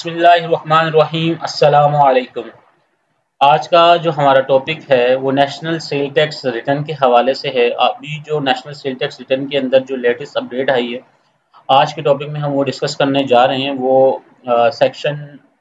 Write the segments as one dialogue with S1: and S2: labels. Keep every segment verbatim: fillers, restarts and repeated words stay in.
S1: बिस्मिल्लाहिर्रहमानिर्रहीम अस्सलामु अलैकुम। आज का जो हमारा टॉपिक है वो नेशनल सेल टैक्स रिटर्न के हवाले से है। अभी जो नेशनल सेल टैक्स रिटर्न के अंदर जो लेटेस्ट अपडेट आई है, आज के टॉपिक में हम वो डिस्कस करने जा रहे हैं। वो सेक्शन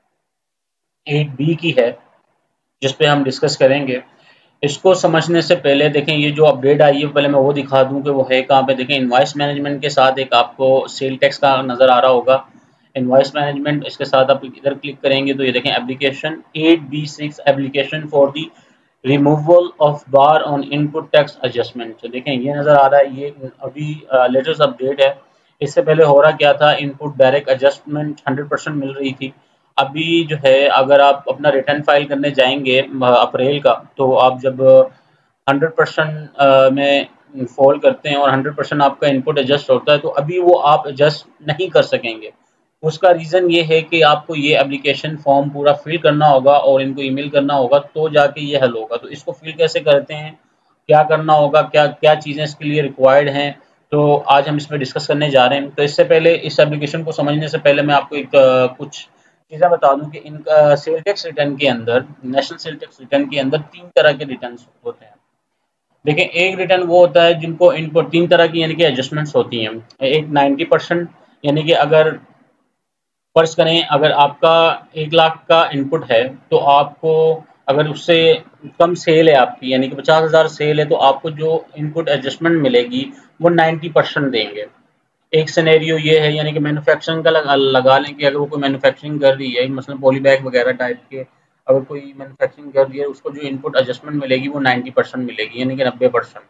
S1: एट बी की है जिस पे हम डिस्कस करेंगे। इसको समझने से पहले देखें, ये जो अपडेट आई है पहले मैं वो दिखा दूं कि वो है कहाँ पे। देखें, इनवॉइस मैनेजमेंट के साथ एक आपको सेल टैक्स का नज़र आ रहा होगा। इनवॉइस मैनेजमेंट, इसके साथ आप इधर क्लिक करेंगे तो ये देखें application eight B six application for the removal of bar on input tax adjustment. तो देखें ये नज़र आ रहा है, ये अभी लेटेस्ट अपडेट है। इससे पहले हो रहा क्या था, input direct adjustment hundred percent मिल रही थी। अभी जो है अगर आप अपना रिटर्न फाइल करने जाएंगे अप्रैल का, तो आप जब हंड्रेड परसेंट में फॉल करते हैं और हंड्रेड परसेंट आपका इनपुट एडजस्ट होता है, तो अभी वो आप एडजस्ट नहीं कर सकेंगे। उसका रीज़न ये है कि आपको ये एप्लीकेशन फॉर्म पूरा फिल करना होगा और इनको ईमेल करना होगा, तो जाके ये हल होगा। तो इसको फिल कैसे करते हैं, क्या करना होगा, क्या क्या चीज़ें इसके लिए रिक्वायर्ड हैं, तो आज हम इसमें डिस्कस करने जा रहे हैं। तो इससे पहले, इस एप्लीकेशन को समझने से पहले मैं आपको एक आ, कुछ चीज़ें बता दूं कि इनका सेल टैक्स रिटर्न के अंदर, नेशनल सेल टैक्स रिटर्न के अंदर तीन तरह के रिटर्न होते हैं। देखिए, एक रिटर्न वो होता है जिनको इनपुट तीन तरह की यानी कि एडजस्टमेंट्स होती हैं। एक नाइन्टी परसेंट, यानी कि अगर फर्ज करें अगर आपका एक लाख का इनपुट है, तो आपको अगर उससे कम सेल है आपकी, यानी कि पचास हज़ार सेल है, तो आपको जो इनपुट एडजस्टमेंट मिलेगी वो नाइन्टी परसेंट देंगे। एक सिनेरियो ये है, यानी कि मैन्युफैक्चरिंग का लगा, लगा लें कि अगर वो कोई मैन्युफैक्चरिंग कर रही है, मसलन पॉली बैग वगैरह टाइप के, अगर कोई मैन्युफैक्चरिंग कर रही है, उसको जो इनपुट एडजस्टमेंट मिलेगी वो नाइन्टी परसेंट मिलेगी, यानी कि नब्बे परसेंट।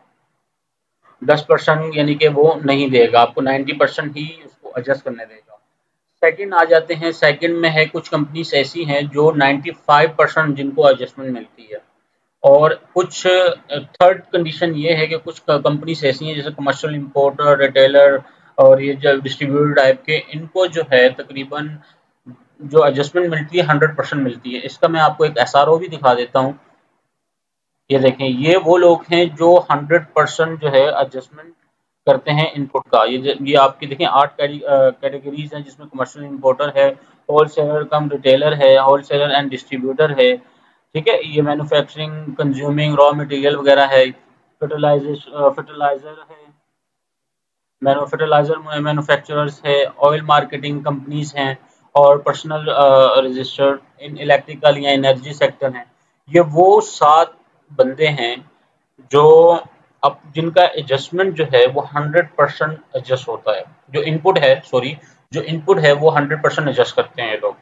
S1: दस परसेंट यानी कि वो नहीं देगा आपको, नाइन्टी परसेंट ही उसको एडजस्ट करने देगा। सेकंड आ जाते हैं, सेकंड में है कुछ कंपनीज ऐसी हैं जो नाइन्टी फाइव परसेंट जिनको एडजस्टमेंट मिलती है। और कुछ थर्ड कंडीशन ये है कि कुछ कंपनीज ऐसी हैं जैसे कमर्शियल इंपोर्टर, रिटेलर और ये जो डिस्ट्रीब्यूटर टाइप के, इनको जो है तकरीबन जो एडजस्टमेंट मिलती है हंड्रेड परसेंट मिलती है। इसका मैं आपको एक एस आर ओ भी दिखा देता हूँ। ये देखें, ये वो लोग हैं जो हंड्रेड परसेंट जो है एडजस्टमेंट करते हैं इनपुट का। ये ये आपकी देखें आठ कैटेगरीज हैं, जिसमें कमर्शियल इंपोर्टर है, होलसेलर कम रिटेलर है, होलसेलर एंड डिस्ट्रीब्यूटर है, ठीक है। ये मैन्युफैक्चरिंग, कंज्यूमिंग, रॉ मटेरियल वगैरह है, फर्टिलाइजेशन फर्टिलाइजर है, मैनु फर्टिलाइजर मैन्युफैक्चरर्स है, ऑयल मार्केटिंग कंपनीज हैं, और पर्सनल रजिस्टर्ड इन इलेक्ट्रिकल या एनर्जी सेक्टर हैं। ये वो सात बंदे हैं जो अब जिनका एडजस्टमेंट जो है वो हंड्रेड परसेंट एडजस्ट होता है। जो इनपुट है, सॉरी, जो इनपुट है वो हंड्रेड परसेंट एडजस्ट करते हैं ये लोग।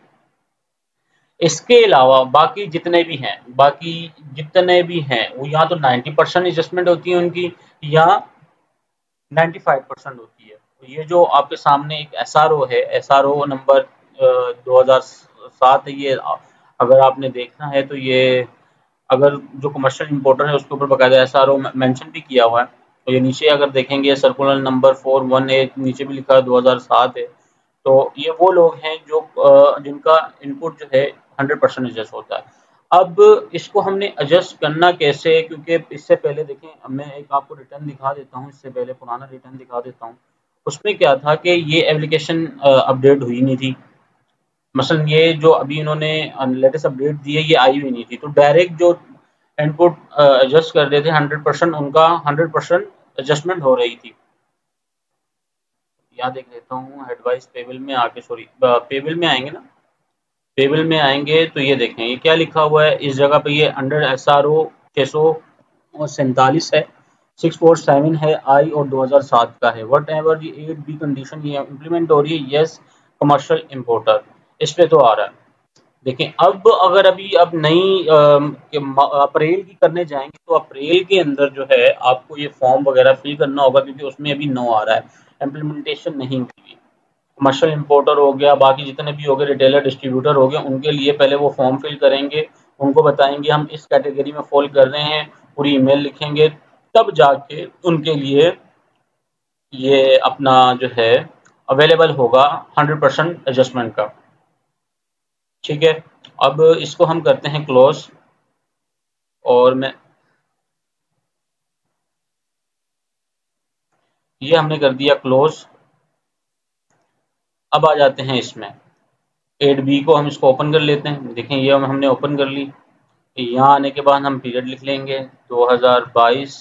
S1: इसके अलावा बाकी जितने भी हैं, बाकी जितने भी हैं वो या तो नाइन्टी परसेंट एडजस्टमेंट होती है उनकी, या नाइन्टी फाइव परसेंट होती है। तो ये जो आपके सामने एक एस आर ओ है, एस आर ओ नंबर दो हज़ार सात है ये। अगर आपने देखना है तो ये, अगर जो कमर्शियल इंपोर्टर है उसके ऊपर बाकायदा एस आर ओ मेंशन भी किया हुआ है। तो ये नीचे अगर देखेंगे circular number four one eight, नीचे भी लिखा है दो हज़ार सात है। तो ये वो लोग हैं जो जिनका इनपुट जो है हंड्रेड परसेंट एडजस्ट होता है। अब इसको हमने एडजस्ट करना कैसे, क्योंकि इससे पहले देखें, मैं एक आपको रिटर्न दिखा देता हूँ, इससे पहले पुराना रिटर्न दिखा देता हूँ। उसमें क्या था कि ये एप्लीकेशन अपडेट हुई नहीं थी। मसलन ये जो अभी इन्होंने लेटेस्ट अपडेट दी है, ये आई हुई नहीं थी। तो डायरेक्ट जो इनपुट एडजस्ट कर रहे थे हंड्रेड परसेंट, उनका हंड्रेड परसेंट एडजस्टमेंट हो रही थी। यहाँ देख लेता हूँ, एडवाइस पेबल में आके, सॉरी पेबल में आएंगे ना, पेबल में आएंगे तो ये देखें ये क्या लिखा हुआ है इस जगह पे। ये अंडर एस आर ओ छः सौ सैंतालीस है, सिक्स फोर सेवन है आई, और दो हज़ार सात का है। वट एवर ये एट बी कंडीशन ये इम्प्लीमेंट हो रही है, येस कमर्शियल इम्पोर्टर, इस पे तो आ रहा है। देखें, अब अगर अभी अब नई अप्रैल की करने जाएंगे तो अप्रैल के अंदर जो है आपको ये फॉर्म वगैरह फिल करना होगा, क्योंकि उसमें अभी नो आ रहा है, इम्प्लीमेंटेशन नहीं हुई। कमर्शियल इंपोर्टर हो गया, बाकी जितने भी हो गए, रिटेलर डिस्ट्रीब्यूटर हो गए, उनके लिए पहले वो फॉर्म फिल करेंगे, उनको बताएंगे हम इस कैटेगरी में फॉल कर रहे हैं, पूरी ईमेल लिखेंगे, तब जाके उनके लिए ये अपना जो है अवेलेबल होगा हंड्रेड परसेंट एडजस्टमेंट का, ठीक है। अब इसको हम करते हैं क्लोज, और मैं ये हमने कर दिया क्लोज। अब आ जाते हैं इसमें, एट बी को हम इसको ओपन कर लेते हैं। देखें ये हम हमने ओपन कर ली। यहाँ आने के बाद हम पीरियड लिख लेंगे दो हज़ार बाईस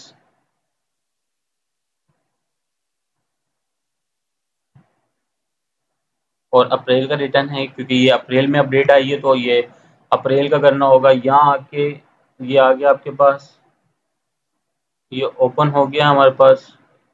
S1: और अप्रैल का रिटर्न है, क्योंकि ये अप्रैल में अपडेट आई है तो ये अप्रैल का करना होगा। यहाँ आके ये आ गया आपके पास, ये ओपन हो गया हमारे पास।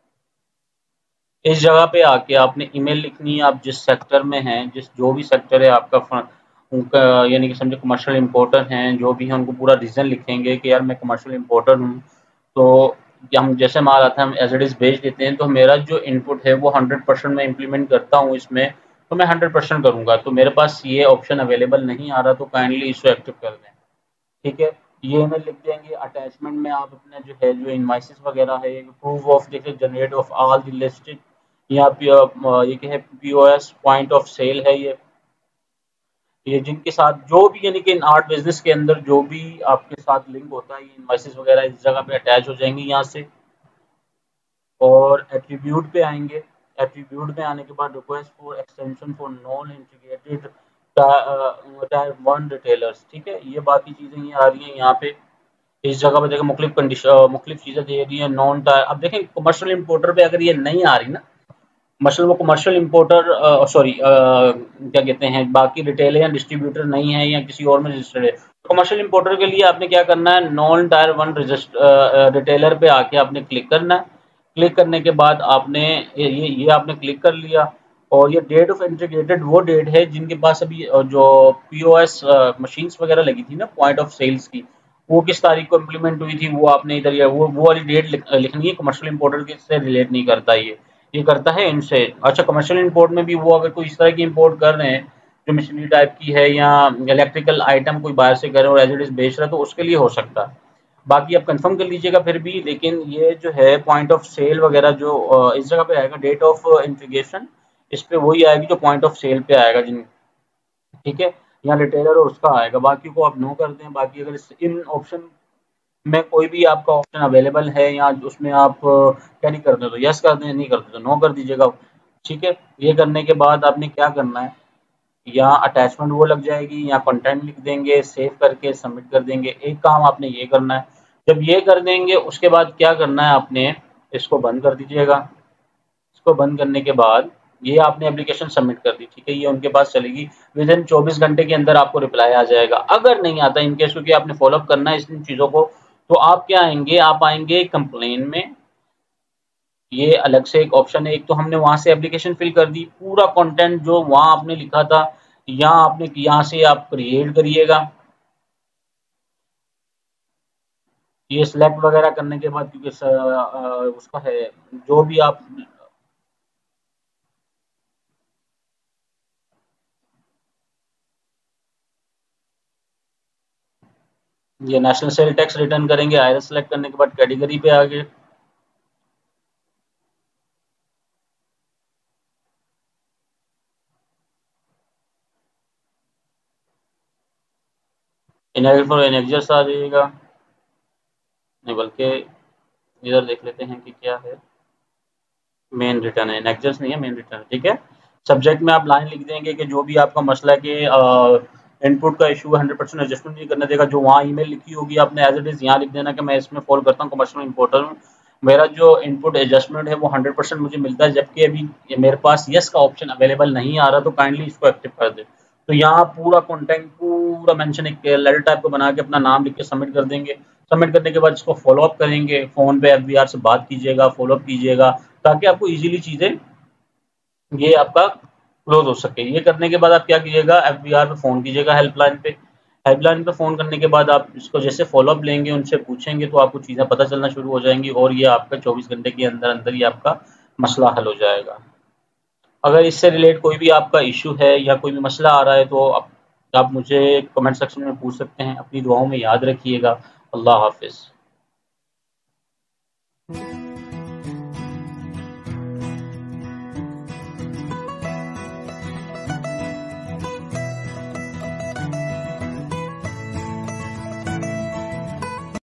S1: इस जगह पे आके आपने ईमेल लिखनी है, आप जिस सेक्टर में हैं, जिस जो भी सेक्टर है आपका फ- उनका, यानी कि समझो कमर्शियल इंपोर्टर हैं जो भी हैं, उनको पूरा रीज़न लिखेंगे कि यार मैं कमर्शियल इंपोर्टर हूँ। तो या हम जैसे माल आता है हम एज इट इज़ भेज देते हैं, तो मेरा जो इनपुट है वो हंड्रेड परसेंट मैं इम्प्लीमेंट करता हूँ इसमें, तो मैं हंड्रेड परसेंट करूँगा। तो मेरे पास ये ऑप्शन अवेलेबल नहीं आ रहा, तो काइंडली इसको एक्टिव कर दें। ठीक है, ये ईमेल लिख देंगे। अटैचमेंट में आप अपना जो है जो इनवाइसेस वगैरह है, प्रूफ ऑफ देखिए generate of all the listed, यहाँ पे अ, ये क्या है, पीओएस पॉइंट ऑफ सेल है ये ये जिनके साथ जो भी, यानी कि इन आर्ट बिजनेस के अंदर जो भी आपके साथ लिंक होता है, ये इनवाइसेस वगैरह इस जगह पे अटैच हो जाएंगे यहाँ से। और एट्रीब्यूट पे आएंगे। एट्रीब्यूट में आने के बाद request for extension for non integrated tier one retailers. ठीक है, ये बाकी चीज़ें ये आ रही हैं यहाँ पे। इस जगह पे देखें मुख्तलिफ कंडीशन मुख्तलिफ चीज़ें दे दी हैं। नॉन टायर, अब देखें कमर्शियल इंपोर्टर पे अगर ये नहीं आ रही ना, मसल वो कमर्शियल इंपोर्टर सॉरी क्या कहते हैं, बाकी रिटेल या डिस्ट्रीब्यूटर नहीं है या किसी और में रजिस्टर्ड है, तो कमर्शियल इंपोर्टर के लिए आपने क्या करना है, नॉन टायर वन रिटेलर पे आके आपने क्लिक करना है। क्लिक करने के बाद आपने ये ये ये आपने क्लिक कर लिया। और ये डेट ऑफ इंटीग्रेटेड वो डेट है जिनके पास अभी अ, जो पीओएस मशीन्स वगैरह लगी थी ना पॉइंट ऑफ सेल्स की, वो किस तारीख को इम्प्लीमेंट हुई थी, वो आपने इधर या वो वो वाली डेट लिख, लिखनी है। कमर्शियल इंपोर्टर के से रिलेट नहीं करता ये ये करता है इनसे। अच्छा, कमर्शियल इंपोर्ट में भी वो अगर कोई इस तरह की इंपोर्ट कर रहे हैं जो मशीनरी टाइप की है या इलेक्ट्रिकल आइटम कोई बाहर से कर रहे हैं और एज इट इज बेच रहा है, तो उसके लिए हो सकता है। बाकी आप कंफर्म कर लीजिएगा फिर भी। लेकिन ये जो है पॉइंट ऑफ सेल वगैरह जो अ, इस जगह पे आएगा, डेट ऑफ इंटीग्रेशन, इस पे वही आएगी जो पॉइंट ऑफ सेल पे आएगा जिन। ठीक है, यहाँ रिटेलर और उसका आएगा, बाकी को आप नो कर दें। बाकी अगर इस- इन ऑप्शन में कोई भी आपका ऑप्शन अवेलेबल है या उसमें आप अ, क्या नहीं करते तो यस कर दें, नहीं करते तो नो कर दीजिएगा। ठीक है, ये करने के बाद आपने क्या करना है, यहाँ अटैचमेंट वो लग जाएगी, यहाँ कंटेंट लिख देंगे, सेव करके सबमिट कर देंगे। एक काम आपने ये करना है, जब ये कर देंगे उसके बाद क्या करना है आपने, इसको बंद कर दीजिएगा। इसको बंद करने के बाद ये आपने एप्लीकेशन सबमिट कर दी। ठीक है, ये उनके पास चलेगी। विद इन चौबीस घंटे के अंदर आपको रिप्लाई आ जाएगा। अगर नहीं आता इनकेस, क्योंकि आपने फॉलोअप करना है इन चीज़ों को, तो आप क्या आएंगे, आप आएंगे कंप्लेन में। ये अलग से एक ऑप्शन है। एक तो हमने वहां से एप्लीकेशन फिल कर दी, पूरा कंटेंट जो वहां आपने लिखा था, यहाँ आपने यहाँ से आप क्रिएट करिएगा। ये सिलेक्ट वगैरह करने के बाद, क्योंकि स- अ, उसका है जो भी आप, ये नेशनल सेल टैक्स रिटर्न करेंगे। आयरस सेलेक्ट करने के बाद कैटेगरी पे आगे इनएबल फॉर एनेक्जर्स आ जाएगा। नहीं, बल्कि इधर देख लेते हैं कि क्या है। मेन रिटर्न है, नेक्सस नहीं है, मेन रिटर्न। ठीक है, सब्जेक्ट में आप लाइन लिख देंगे कि जो भी आपका मसला है कि इनपुट का इशू हंड्रेड परसेंट एडजस्टमेंट नहीं करने देगा। जो वहाँ ईमेल लिखी होगी आपने एज इट इज़ यहाँ लिख देना कि मैं इसमें फॉलो करता हूँ, कमर्शियल इंपोर्टर हूँ, मेरा जो इनपुट एडजस्टमेंट है वो हंड्रेड परसेंट मुझे मिलता है, जबकि अभी ये मेरे पास यस का ऑप्शन अवेलेबल नहीं आ रहा, तो काइंडली इसको एक्टिव कर दे। तो यहाँ पूरा कॉन्टेंट पूरा मेंशन एक लेटर टाइप को बना के अपना नाम लिख के सबमिट कर देंगे। सबमिट करने के बाद इसको फॉलो अप करेंगे, फ़ोन पे एफबीआर से बात कीजिएगा, फॉलो अप कीजिएगा, ताकि आपको इजीली चीज़ें ये आपका क्लोज हो सके। ये करने के बाद आप क्या कीजिएगा, एफबीआर पे फ़ोन कीजिएगा, हेल्पलाइन पे। हेल्पलाइन पे फ़ोन करने के बाद आप इसको जैसे फॉलो अप लेंगे, उनसे पूछेंगे, तो आपको चीज़ें पता चलना शुरू हो जाएंगी और ये आपका चौबीस घंटे के अंदर अंदर ही आपका मसला हल हो जाएगा। अगर इससे रिलेट कोई भी आपका इशू है या कोई भी मसला आ रहा है, तो आप, आप मुझे कमेंट सेक्शन में पूछ सकते हैं। अपनी दुआओं में याद रखिएगा। अल्लाह हाफिज़।